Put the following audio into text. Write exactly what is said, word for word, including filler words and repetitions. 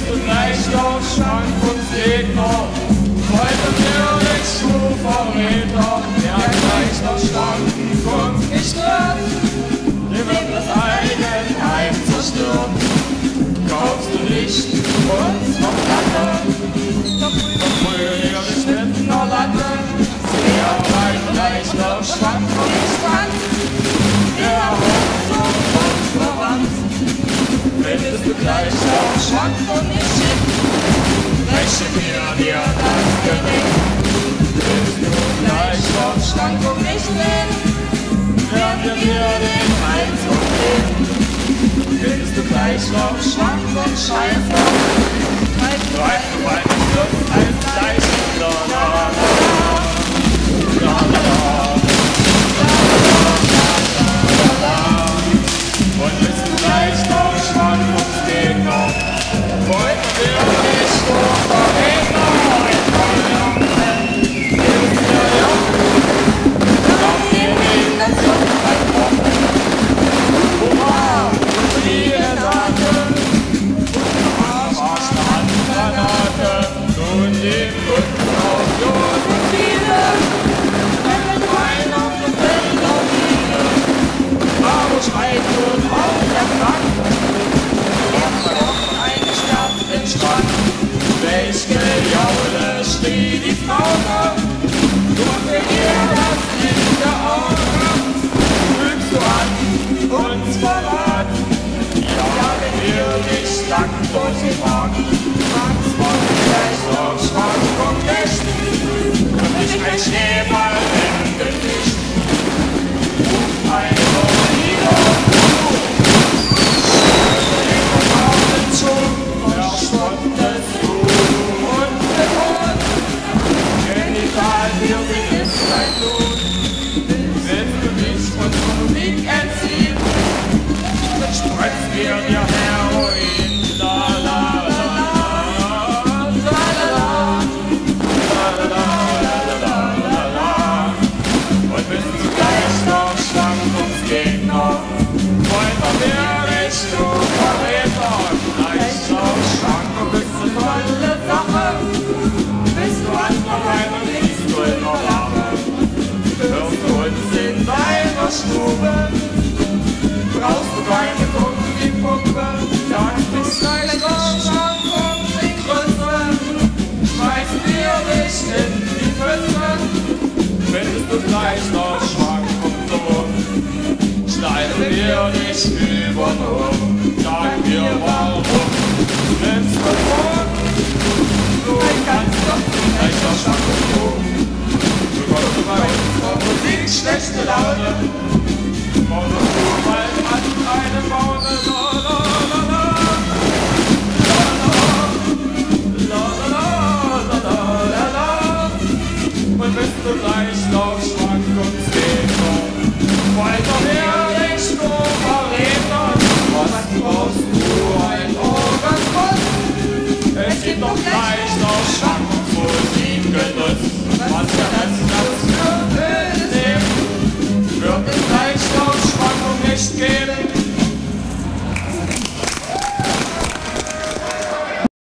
bist du Gleichlaufschwankungsgegner. Heute werde ich du Verräter, der Gleichlaufschwankung gestört, dem wird das Eigenheim zerstört. Kaufst du Licht und noch Latte, verprügelt dich mit ner Latte, sehr weit Gleichlaufschwankung gespannt, der Hauptzug und verwandt. Findest du Gleichlaufschwankung nicht schick, breche mir dir das Genick. Willst du Gleichlaufschwankung nicht sehen, werden wir dir den Hals umdrehen. Findest du Gleichlaufschwankung scheiße, greif du bei dem Schluss als Zeichen. La la la la la la la la. Und bist du Gleichlaufschwankungsgegner, heute will ich nur Verräter. Welch Gejaule steht die Frauke, nur für ihr das linke Auge. Lügst du an uns Verrat, ja, wenn wir dich lang durch den Park, Angst vor der Gleichlaufschwankung nicht, und ich ein Schneeball im Gesicht. Ruf ein Tornado zu, verspottest du und bedroht. Genital, wir sind ist dein Tod. Willst du dich unserer Musik entziehen, dann spritzt mir dir Heroin. La la la la la la la la la la la. Und bist du Gleichlaufschwankungsgegner, heute werde ich du Verräter. Gleichlaufschwankung ist eine tolle Sache, bist du angemein und liegst du in der Lache. Hörst du uns in deiner Stube, brauchst du keine Gucken wie Puppe, sagst du Gleichlaufschwankung die Größe, schmeißen wir dich in die Füße. Findest du Gleichlaufschwankung doof, schneiden wir dich über den Hof, sagen wir warum. Nimmst du Drogen, du kannst doch Gleichlaufschwankung tun. Du kommst bei uns vor Musik schlechte Laune.